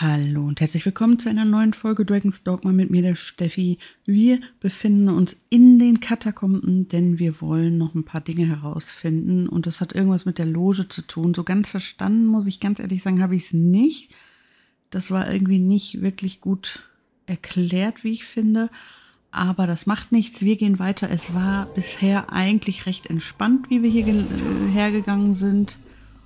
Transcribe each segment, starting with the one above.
Hallo und herzlich willkommen zu einer neuen Folge Dragon's Dogma mit mir, der Steffi. Wir befinden uns in den Katakomben, denn wir wollen noch ein paar Dinge herausfinden. Und das hat irgendwas mit der Loge zu tun. So ganz verstanden, muss ich ganz ehrlich sagen, habe ich es nicht. Das war irgendwie nicht wirklich gut erklärt, wie ich finde. Aber das macht nichts, wir gehen weiter. Es war bisher eigentlich recht entspannt, wie wir hier hergegangen sind.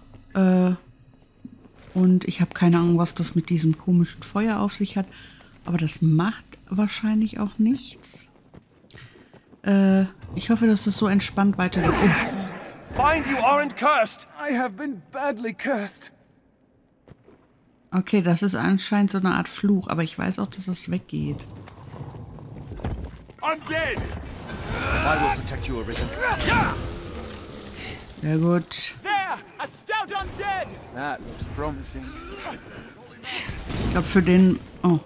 Und ich habe keine Ahnung, was das mit diesem komischen Feuer auf sich hat. Aber das macht wahrscheinlich auch nichts. Ich hoffe, dass das so entspannt weitergeht. Oh. Find you aren't cursed! I have been badly cursed. Okay, das ist anscheinend so eine Art Fluch. Aber ich weiß auch, dass das weggeht. I'm dead! I will protect you, Arisen. Sehr gut. There! A stout undead! That looks promising. Ich glaube für den... Oh.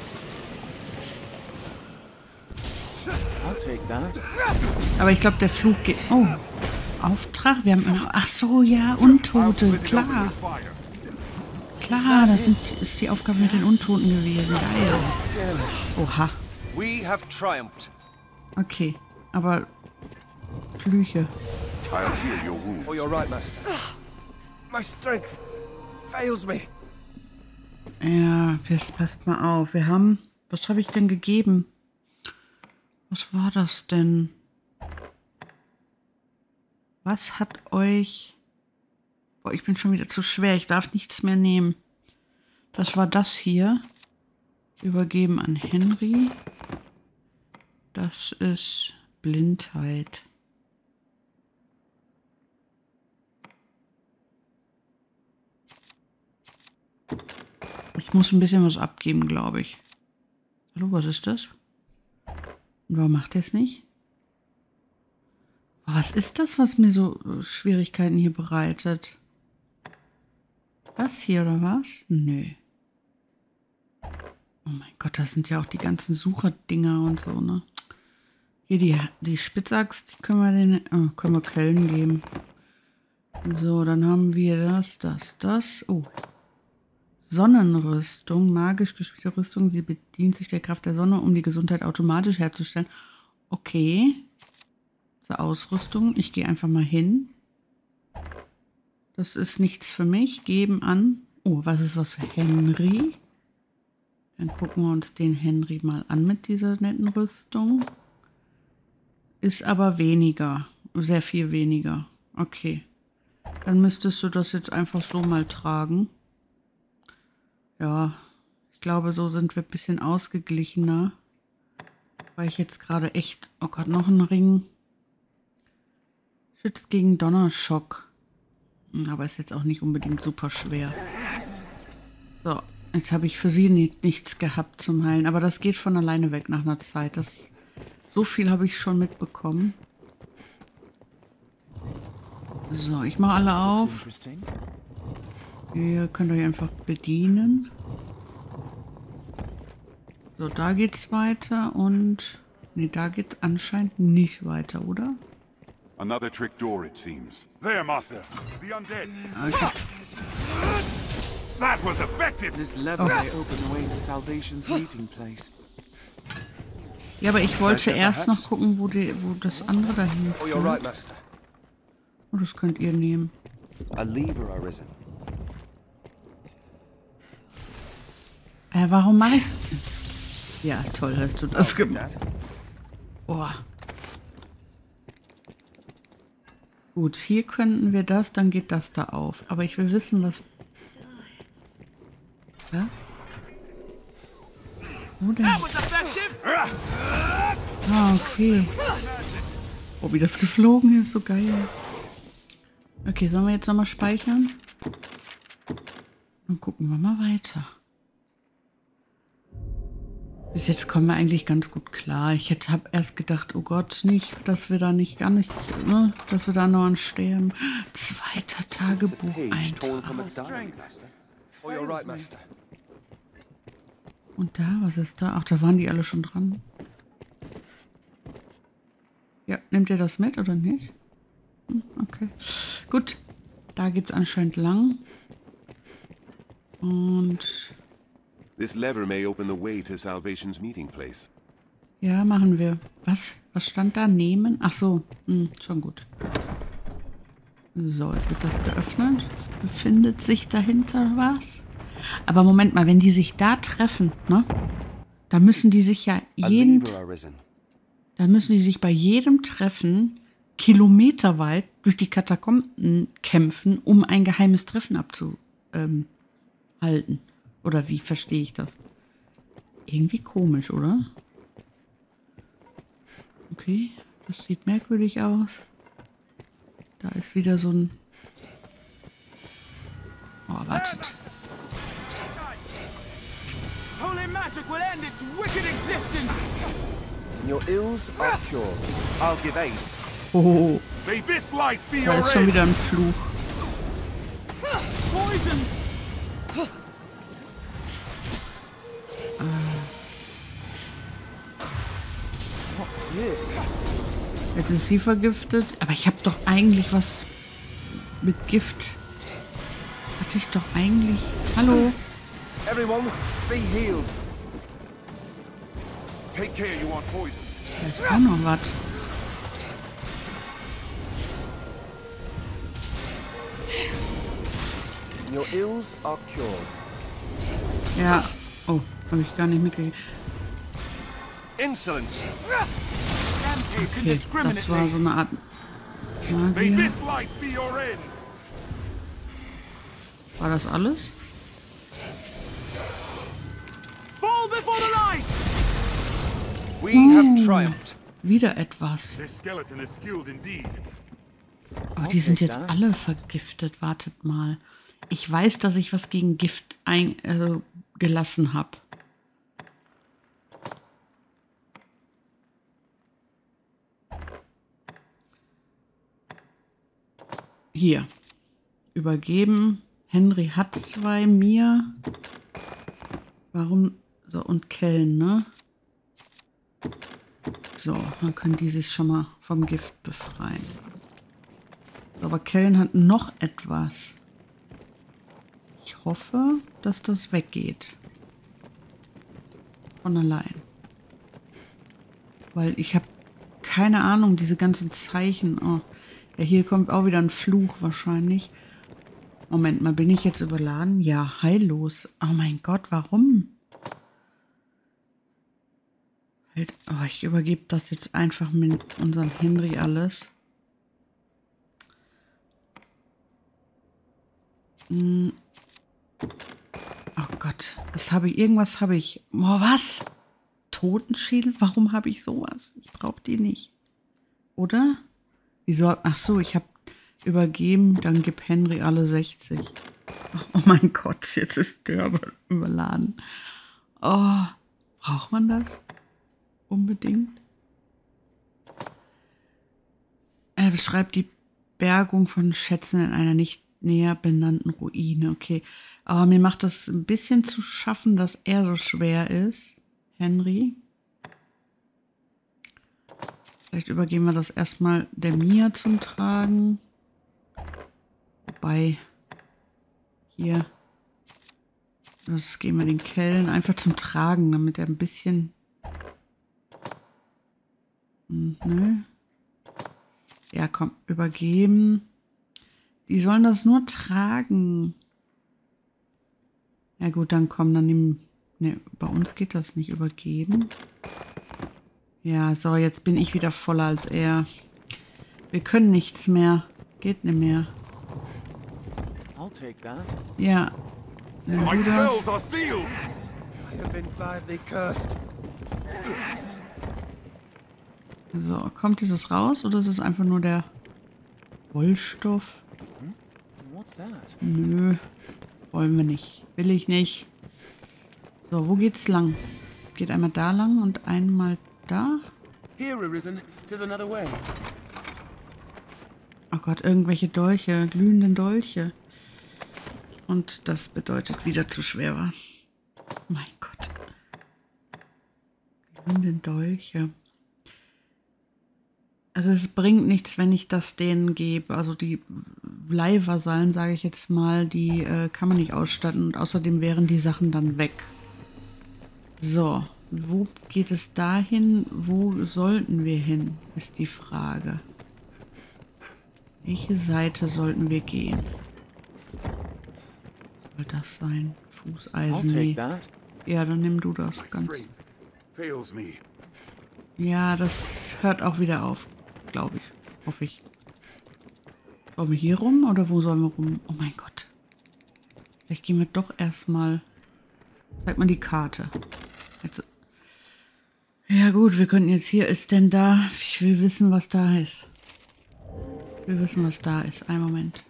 I'll take that. Aber ich glaube, der Fluch geht... Oh. Auftrag? Wir haben... Ach so, ja, Untote. Klar. Klar, das ist die Aufgabe mit den Untoten gewesen. Geil. Oha. We have triumphed. Okay. Aber... Flüche. I'll heal your wounds. Oh, you're right, Master. My strength fails me. Ja, passt mal auf. Wir haben... Was habe ich denn gegeben? Was war das denn? Was hat euch... Boah, ich bin schon wieder zu schwer. Ich darf nichts mehr nehmen. Das war das hier. Übergeben an Henry. Das ist Blindheit. Ich muss ein bisschen was abgeben, glaube ich. Hallo, was ist das? Und warum macht er es nicht? Oh, was ist das, was mir so Schwierigkeiten hier bereitet? Das hier, oder was? Nö. Oh mein Gott, das sind ja auch die ganzen Sucherdinger und so, ne? Hier, die Spitzaxt, die können wir Köln geben. So, dann haben wir das. Oh. Sonnenrüstung, magisch gespielte Rüstung. Sie bedient sich der Kraft der Sonne, um die Gesundheit automatisch herzustellen. Okay. Zur Ausrüstung. Ich gehe einfach mal hin. Das ist nichts für mich. Geben an. Oh, was ist was für Henry? Dann gucken wir uns den Henry mal an mit dieser netten Rüstung. Ist aber weniger. Sehr viel weniger. Okay. Dann müsstest du das jetzt einfach so mal tragen. Ja, ich glaube, so sind wir ein bisschen ausgeglichener. Weil ich jetzt gerade echt... Oh Gott, noch ein Ring. Schützt gegen Donnerschock. Aber ist jetzt auch nicht unbedingt super schwer. So, jetzt habe ich für sie nichts gehabt zum Heilen. Aber das geht von alleine weg nach einer Zeit. So viel habe ich schon mitbekommen. So, ich mache alle auf. Ihr könnt euch einfach bedienen. So, da geht's weiter und... Ne, da geht's anscheinend nicht weiter, oder? Another trick door, it seems. There, Master. The undead. Okay. That was effective. This lever may open the way to Salvation's meeting place. Ja, aber ich wollte erst noch gucken, wo das andere dahin Oh, you're right, Master. Oh, das könnt ihr nehmen. A lever, Arisen. Warum mache ich... Ja, toll, hast du das gemacht. Boah. Gut, hier könnten wir das, dann geht das da auf. Aber ich will wissen, was... Ja? Wo denn? Ah, okay. Oh, wie das geflogen ist, so geil. Okay, sollen wir jetzt nochmal speichern? Dann gucken wir mal weiter. Bis jetzt kommen wir eigentlich ganz gut klar. Ich habe erst gedacht, oh Gott, nicht, dass wir da ne, dass wir da noch an sterben. Zweiter Tagebucheintrag. Oh, you're right, Master. Und da, was ist da? Ach, da waren die alle schon dran. Ja, nehmt ihr das mit oder nicht? Okay. Gut, da geht's anscheinend lang. Und This lever may open the way to Salvation's meeting place. Ja, machen wir. Was? Was stand da? Nehmen? Ach so, schon gut. So, jetzt wird das geöffnet. Befindet sich dahinter was? Aber Moment mal, wenn die sich da treffen, ne? Da müssen die sich ja da müssen die sich bei jedem Treffen kilometerweit durch die Katakomben kämpfen, um ein geheimes Treffen abzuhalten. Oder wie verstehe ich das? Irgendwie komisch, oder? Okay, das sieht merkwürdig aus. Da ist wieder so ein... Oh, wartet. Holy magic will end its wicked existence. Your ills are cured. I'll give aid. Oh, May this light be da your ist schon end! wieder ein Fluch. Poison. What's this? Jetzt ist sie vergiftet. Aber ich habe doch eigentlich was mit Gift. Hatte ich doch eigentlich... Hallo? Everyone, be healed. Take care, you want poison. Da ist auch noch was. Your ills are cured. Ja. Oh, habe ich gar nicht mitgekriegt. Insolence. Rampage Okay, das war so eine Art May Magier. this light be your end! War das alles? Fall before the light. We have triumphed. Wieder etwas. This skeleton is skilled indeed. Aber die sind jetzt alle vergiftet. Wartet mal. Ich weiß, dass ich was gegen Gift gelassen habe. Hier. Übergeben. Henry hat 2, mir. Warum? So, und Kellen, ne? So, dann können die sich schon mal vom Gift befreien. So, aber Kellen hat noch etwas. Ich hoffe, dass das weggeht. Von allein. Weil ich habe keine Ahnung, diese ganzen Zeichen. Oh. Ja, hier kommt auch wieder ein Fluch wahrscheinlich. Moment mal, bin ich jetzt überladen? Ja, heillos. Oh mein Gott, warum? Halt, oh, ich übergebe das jetzt einfach mit unserem Henry alles. Oh Gott, irgendwas habe ich. Oh, was? Totenschädel? Warum habe ich sowas? Ich brauche die nicht. Oder? Wieso? Ach so, ich habe übergeben, dann gib Henry alle 60. Oh mein Gott, jetzt ist der überladen. Oh, braucht man das? Unbedingt? Er beschreibt die Bergung von Schätzen in einer nicht näher benannten Ruine. Okay, aber mir macht das ein bisschen zu schaffen, dass er so schwer ist. Henry. Vielleicht übergeben wir das erstmal der Mia zum Tragen. Wobei, hier, das geben wir den Kellen einfach zum Tragen, damit er ein bisschen... Nö. Ja, komm, übergeben. Die sollen das nur tragen. Ja gut, dann komm, dann nehmen... Ne, bei uns geht das nicht, übergeben. Ja, so, jetzt bin ich wieder voller als er. Wir können nichts mehr. Geht nicht mehr. I'll take that. Ja. Nimm My du das. spells are sealed! I have been badly cursed. So, kommt dieses raus oder ist es einfach nur der Wollstoff? What's that? Nö, wollen wir nicht. Will ich nicht. So, wo geht's lang? Geht einmal da lang und einmal da. Here, Arisen. 'Tis another way. Oh Gott, irgendwelche Dolche, glühenden Dolche. Und das bedeutet wieder zu schwer war. Mein Gott. Glühenden Dolche. Also es bringt nichts, wenn ich das denen gebe. Also die Leihvasallen, sage ich jetzt mal, die kann man nicht ausstatten. Und außerdem wären die Sachen dann weg. So, wo geht es dahin? Wo sollten wir hin, ist die Frage. Welche Seite sollten wir gehen? Was soll das sein? I'll Fußeisen. take Nee. that. Ja, dann nimm du das ganz. Strength fails me. Ja, das hört auch wieder auf, glaube ich. Hoffe ich. Sollen wir hier rum oder wo sollen wir rum? Oh mein Gott. Vielleicht gehen wir doch erstmal. Zeig mal die Karte. Jetzt. Ja gut, wir könnten jetzt hier. Ist denn da? Ich will wissen, was da ist. Ich will wissen, was da ist. Einen Moment.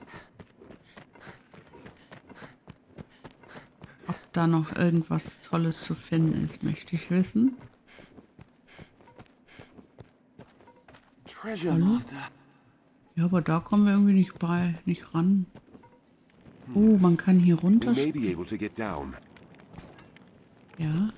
Ob da noch irgendwas Tolles zu finden ist, möchte ich wissen. Treasure Hallo? Master. Ja, aber da kommen wir irgendwie nicht ran. Oh, man kann hier We runter. may be able to get down. Ja.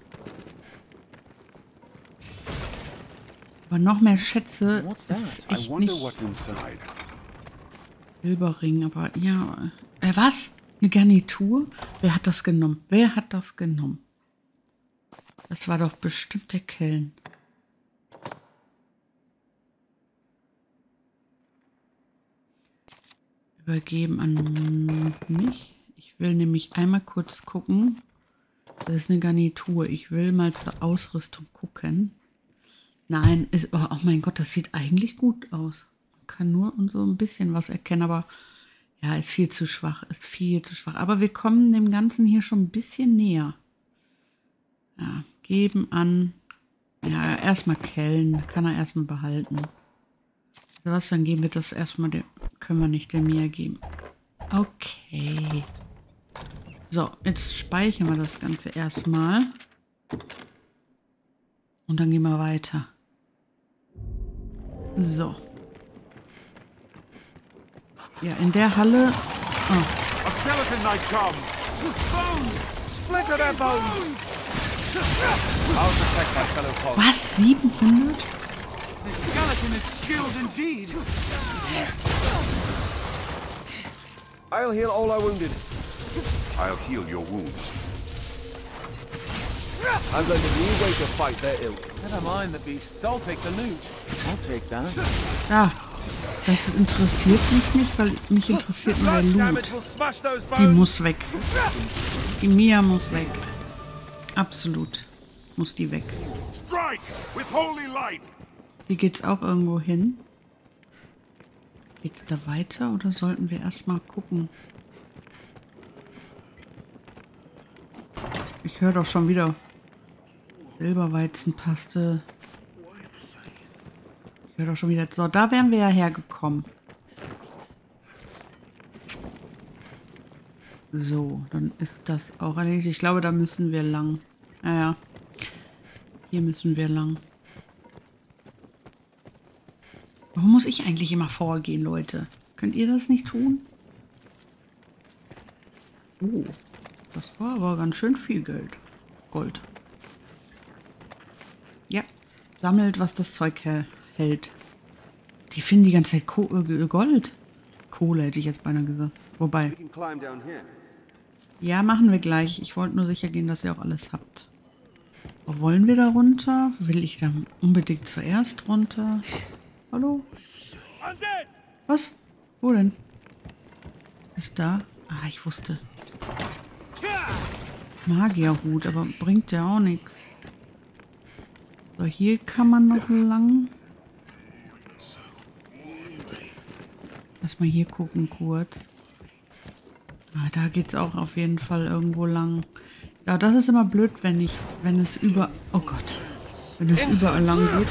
Aber noch mehr Schätze What's ist that? I echt wonder nicht. what's inside. Silberring, aber ja. Was? Eine Garnitur? Wer hat das genommen? Wer hat das genommen? Das war doch bestimmt der Kellen. Übergeben an mich. Ich will nämlich einmal kurz gucken. Das ist eine Garnitur. Ich will mal zur Ausrüstung gucken. Nein, ist, oh mein Gott, das sieht eigentlich gut aus. Man kann nur so ein bisschen was erkennen, aber ja, ist viel zu schwach. Ist viel zu schwach. Aber wir kommen dem Ganzen hier schon ein bisschen näher. Ja, geben an. Ja, erstmal Kellen. Kann er erstmal behalten. Also was, dann geben wir das erstmal dem. Können wir nicht der Mia geben. Okay. So, jetzt speichern wir das Ganze erstmal. Und dann gehen wir weiter. So. Ja, in der Halle. Oh, A skeleton knight comes! Bones! Splinter their bones! I'll protect my fellow Pogs. was? 700? This skeleton is skilled indeed. I'll heal all our wounded. I'll heal your wounds. I've learned a new way to fight their ilk. Never mind the beasts. I'll take the loot. I'll take that. Ja, das interessiert mich nicht, weil mich interessiert nur der Blood damage Loot. will smash those Die bones! muss weg. Die Mia muss weg. Absolut. Muss die weg. Strike with holy light. Hier geht's auch irgendwo hin. Geht's da weiter oder sollten wir erstmal gucken? Ich höre doch schon wieder Silberweizenpaste. Ich höre doch schon wieder. So, da wären wir ja hergekommen. So, dann ist das auch erledigt. Ich glaube, da müssen wir lang. Naja, hier müssen wir lang. Warum muss ich eigentlich immer vorgehen, Leute? Könnt ihr das nicht tun? Oh, das war aber ganz schön viel Geld. Gold. Ja, sammelt, was das Zeug hält. Die finden die ganze Zeit Gold. Kohle hätte ich jetzt beinahe gesagt. Wobei, We can climb down here. ja, machen wir gleich. Ich wollte nur sicher gehen, dass ihr auch alles habt. Wo wollen wir da runter? Will ich da unbedingt zuerst runter? Hallo? Undead! Was? Wo denn? Ist da? Ah, ich wusste. Magierhut, aber bringt ja auch nichts. So, hier kann man noch lang. Lass mal hier gucken kurz. Ah, da geht's auch auf jeden Fall irgendwo lang. Ja, das ist immer blöd, wenn es oh Gott. Wenn es überall lang geht.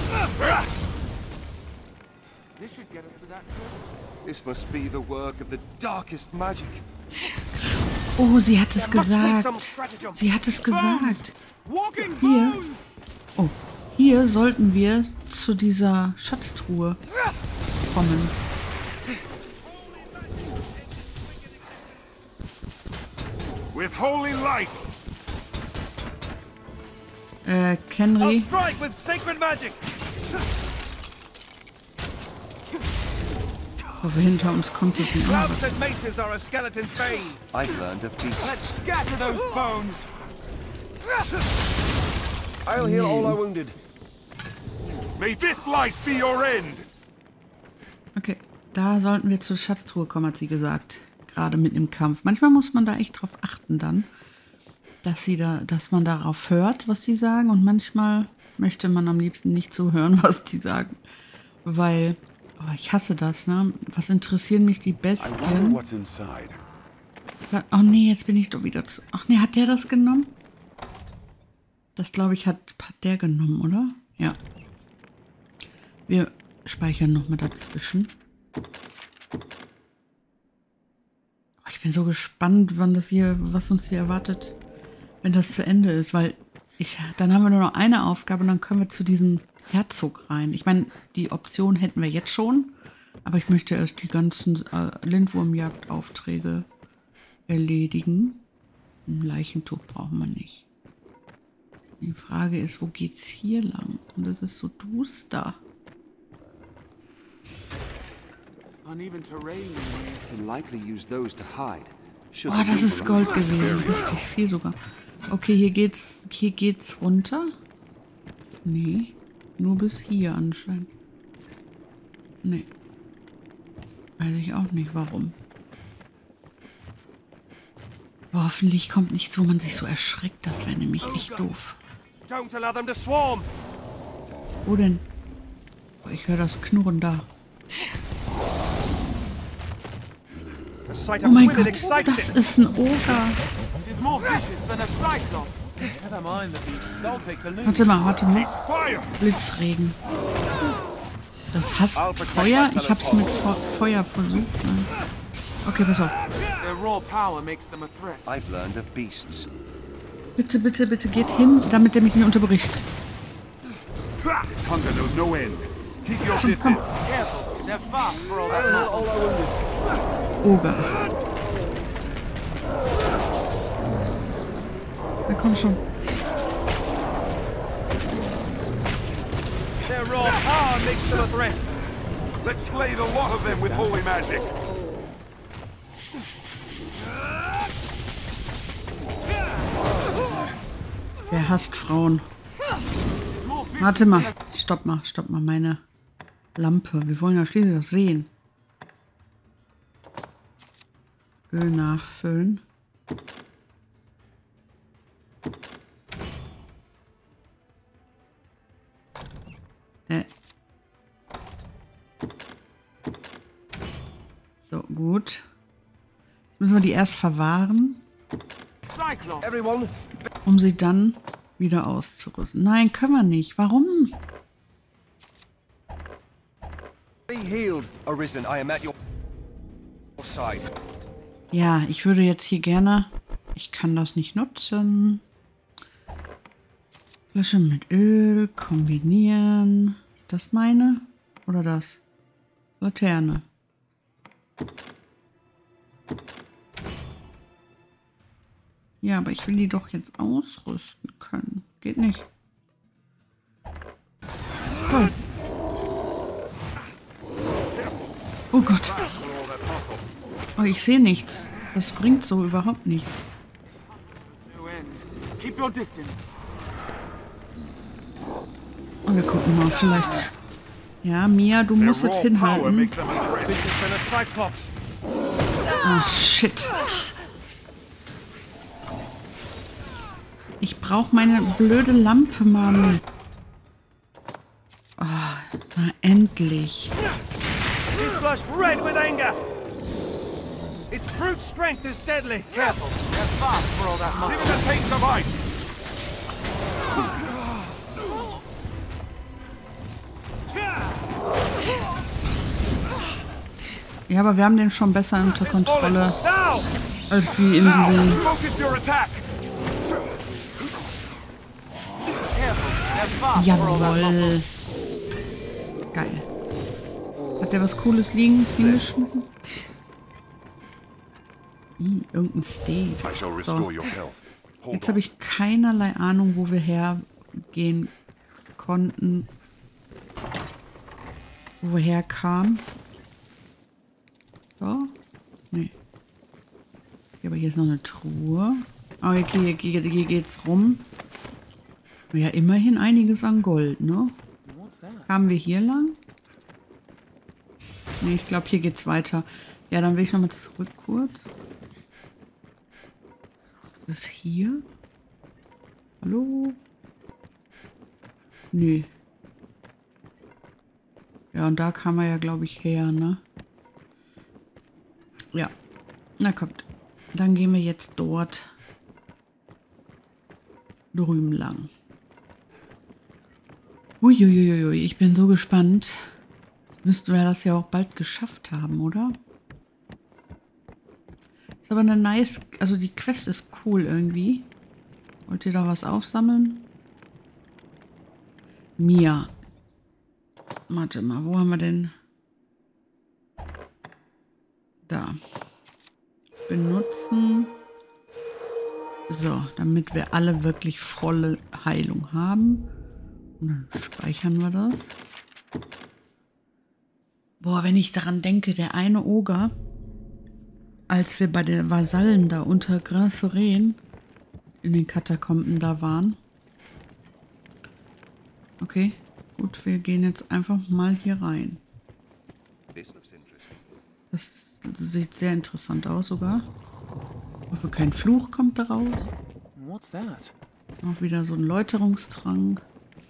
This should get us to that treasure. This must be the work of the darkest magic. Oh, sie hat es There must be gesagt. some stratagem. Sie hat es gesagt. Walking Hier. bones! Oh, hier sollten wir zu dieser Schatztruhe kommen. With holy light. I'll Kenry. strike with sacred magic! Aber hinter uns kommt jetzt ein anderer. Clubs and maces are a skeleton's bane. I've learned of Let's beasts. scatter those bones. I'll heal all our wounded. May this life be your end! Okay, da sollten wir zur Schatztruhe kommen, hat sie gesagt. Gerade mitten im Kampf. Manchmal muss man da echt drauf achten dann, dass man darauf hört, was sie sagen. Und manchmal möchte man am liebsten nicht zuhören, was die sagen. Weil, oh, ich hasse das, ne? Was interessieren mich die I wonder Bestien? what's inside. Oh nee, jetzt bin ich doch wieder zu... Ach nee, hat der das genommen? Das, glaube ich, hat der genommen, oder? Ja. Wir speichern noch mal dazwischen. Ich bin so gespannt, was uns hier erwartet, wenn das zu Ende ist, weil dann haben wir nur noch eine Aufgabe und dann können wir zu diesem Herzog rein. Ich meine, die Option hätten wir jetzt schon, aber ich möchte erst die ganzen Lindwurmjagdaufträge erledigen. Ein Leichentuch brauchen wir nicht. Die Frage ist, wo geht's hier lang? Und es ist so duster. Uneven terrain. Can likely use those to hide. Should Oh, the das ist people Gold understand. gewesen. Richtig viel sogar. Okay, hier geht's runter. Nee, nur bis hier anscheinend. Nee. Weiß ich auch nicht, warum. Aber hoffentlich kommt nichts, wo man sich so erschreckt. Das wäre nämlich echt doof. Don't allow them to swarm. Wo denn? Oh, ich höre das Knurren da. The sight Oh of mein women Gott, excites das it. ist ein Oger. It is more vicious than a cyclops. Never mind the beasts. I'll take the loot. Warte mal. It's fire! Blitzregen. Das hasst Feuer? Ich hab's mit Feuer versucht. Nein. Okay, pass auf. Their raw power makes them a threat. I've learned of beasts. Bitte, bitte, bitte geht hin, damit der mich nicht unterbricht. Its hunger knows no end. Keep your distance. Careful, they're fast for all that muscle. Oger. Na komm schon. Their raw power makes them a threat. Let's slay the lot of them with holy magic. Wer hasst Frauen? Warte mal. Stopp mal, meine Lampe. Wir wollen ja schließlich das sehen. Öl nachfüllen. So, gut. Jetzt müssen wir die erst verwahren, Cyclops. Everyone, um sie dann wieder auszurüsten. Nein, können wir nicht. Warum? be healed. Arisen, I am at your side. Ja, ich würde jetzt hier gerne... Ich kann das nicht nutzen. Flasche mit Öl kombinieren. Ist das meine? Oder das? Laterne. Ja, aber ich will die doch jetzt ausrüsten können. Geht nicht. Oh, oh Gott. Oh, ich sehe nichts. Das bringt so überhaupt nichts. No end. Keep your distance. Oh, wir gucken mal, vielleicht... Ja, Mia, du musst jetzt Their raw power hinhalten. makes them a threat. Vicious than a cyclops. Ach, shit. Ich brauche meine blöde Lampe, Mann. Oh, na endlich. He's flushed red with anger. Its brute strength is deadly. Careful, they're fast for all that Give muscle. it a taste of ice. Ja, aber wir haben den schon besser unter Kontrolle Now! als wie in Now, diesem... focus your attack. Careful, they're fast for all that muscle. Jawohl. Geil. Hat der was Cooles liegen hingeschnitten? Irgendein Steak. I shall So. restore your health. Hold Jetzt on. habe ich keinerlei Ahnung, wo wir hergehen konnten. Wo wir herkamen. So? Nee. Aber hier ist noch eine Truhe. Oh, okay, hier geht's rum. Ja, immerhin einiges an Gold, ne? What's that? Kamen wir hier lang? Ne, ich glaube, hier geht's weiter. Ja, dann will ich nochmal zurück kurz. Was ist hier? Hallo? Nö. Ja, und da kam er ja, glaube ich, her, ne? Ja. Na kommt. Dann gehen wir jetzt dort drüben lang. Uiuiui, ich bin so gespannt. Jetzt müssten wir das ja auch bald geschafft haben, oder? Ist aber eine nice... Also die Quest ist cool irgendwie. Wollt ihr da was aufsammeln? Mia. Warte mal, wo haben wir denn? Da. Benutzen. So, damit wir alle wirklich volle Heilung haben. Und dann speichern wir das. Boah, wenn ich daran denke, der eine Oger, als wir bei den Vasallen da unter Grand-Soren in den Katakomben da waren. Okay, gut, wir gehen jetzt einfach mal hier rein. Das sieht sehr interessant aus sogar. Ich hoffe, kein Fluch kommt da raus. What's that? Auch wieder so ein Läuterungstrank.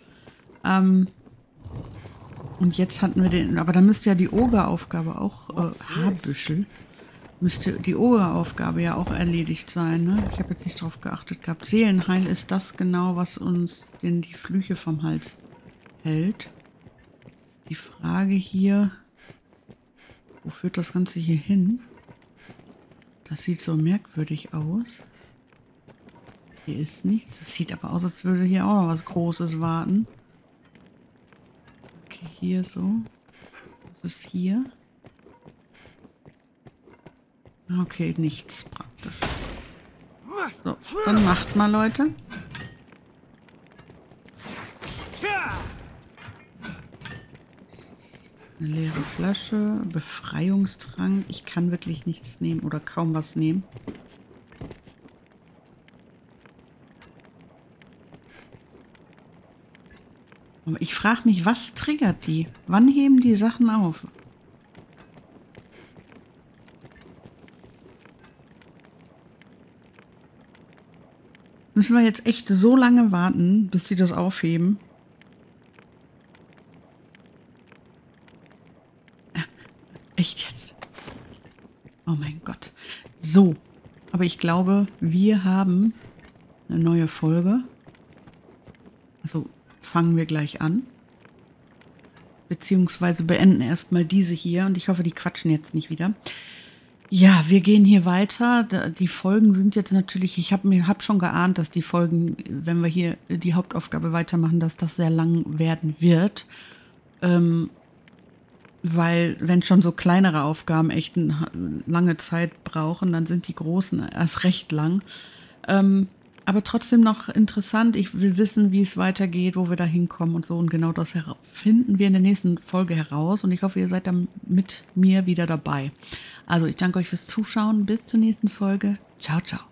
Und jetzt hatten wir den... Aber da müsste ja die Ogeraufgabe auch... Haarbüschel. Müsste die Ogeraufgabe ja auch erledigt sein, ne? Ich habe jetzt nicht drauf geachtet gehabt. Seelenheil ist das genau, was uns denn die Flüche vom Hals hält. Die Frage hier... Wo führt das Ganze hier hin? Das sieht so merkwürdig aus. Hier ist nichts. Das sieht aber aus, als würde hier auch noch was Großes warten. Okay, hier so. Was ist hier? Okay, nichts praktisch. So, dann macht mal, Leute. Eine leere Flasche, Befreiungstrank. Ich kann wirklich nichts nehmen oder kaum was nehmen. Aber ich frage mich, was triggert die? Wann heben die Sachen auf? Müssen wir jetzt echt so lange warten, bis sie das aufheben? Echt jetzt? Oh mein Gott. So. Aber ich glaube, wir haben eine neue Folge. Also fangen wir gleich an. Beziehungsweise beenden erstmal diese hier. Und ich hoffe, die quatschen jetzt nicht wieder. Ja, wir gehen hier weiter. Die Folgen sind jetzt natürlich... Ich hab schon geahnt, dass die Folgen, wenn wir hier die Hauptaufgabe weitermachen, dass das sehr lang werden wird. Weil, wenn schon so kleinere Aufgaben echt eine lange Zeit brauchen, dann sind die großen erst recht lang. Aber trotzdem noch interessant. Ich will wissen, wie es weitergeht, wo wir da hinkommen und so. Und genau das finden wir in der nächsten Folge heraus. Und ich hoffe, ihr seid dann mit mir wieder dabei. Also, ich danke euch fürs Zuschauen. Bis zur nächsten Folge. Ciao, ciao.